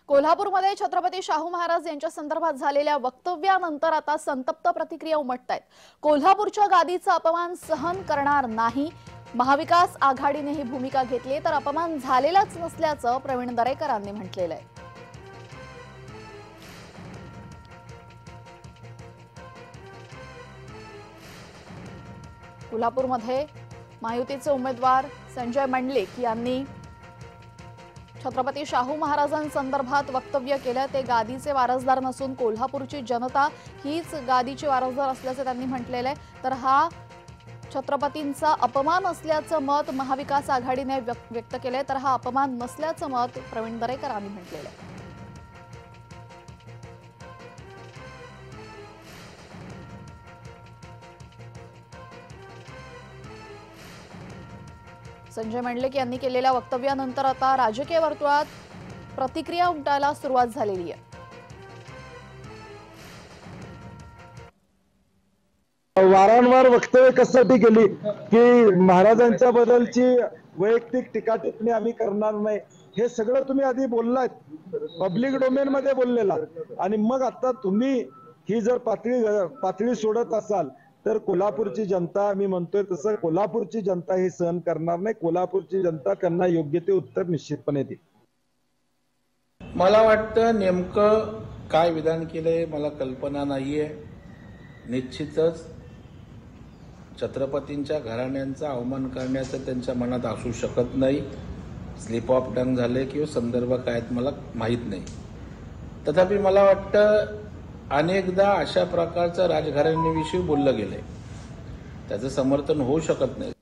कोल्हापूरमध्ये छत्रपती शाहू महाराज यांच्या संदर्भात झालेल्या वक्तव्यानंतर आता संतप्त प्रतिक्रिया उमटतायत। कोल्हापूरच्या गादीचा अपमान सहन करणार नाही, महाविकास आघाडीने ही भूमिका घेतली तर अपमान झालेलाच नसल्याचं प्रवीण दरेकरांनी म्हटलेलं आहे। कोल्हापूरमध्ये महायुतीचे उमेदवार संजय मंडलिक यांनी छत्रपती शाहू महाराजांसंदर्भात वक्तव्य केलं। ते गादीचे वारसदार नसून कोल्हापूरची जनता हीच गादीची वारसदार असल्याचे त्यांनी म्हटलेलं आहे। तर हा छत्रपतींचा अपमान असल्याचं मत महाविकास आघाडीने व्यक्त केलंय, तर हा अपमान नसल्याचं मत प्रवीण दरेकरांनी म्हटलेलं आहे। संजय मंडलिक यांनी केलेल्या वक्तव्यानंतर आता राजकीय वर्तुळात प्रतिक्रिया उमटायला सुरुवात झालेली आहे। वारंवार वक्तव्य कशासाठी केली की महाराजांच्या बद्दलची वैयक्तिक टीका टिप्पणी आम्ही करणार नाही, हे सगळं तुम्ही आधी बोललात, पब्लिक डोमेन मध्ये बोललेला, आणि मग आता तुम्ही ही जर पातळी सोडत असाल तर कोल्हापूरची जनता, मी म्हणतोय तसं कोल्हापूरची जनता हे सहन करणार नाही। कोल्हापूरची जनता त्यांना योग्य ते उत्तर निश्चितपणे देईल। मला वाटतं नेमकं काय विधान केलंय मला कल्पना नाहीये। निश्चितच छत्रपतींच्या घराण्यांचा अवमान करण्याचं त्यांच्या मनात असू शकत नाही। स्लिप ऑफ टंग झाले किंवा संदर्भ काय मला माहीत नाही। तथापि मला वाटतं अनेकदा अशा प्रकारचं राजघराण्याविषयी बोललं गेलंय, त्याचं समर्थन होऊ शकत नाही।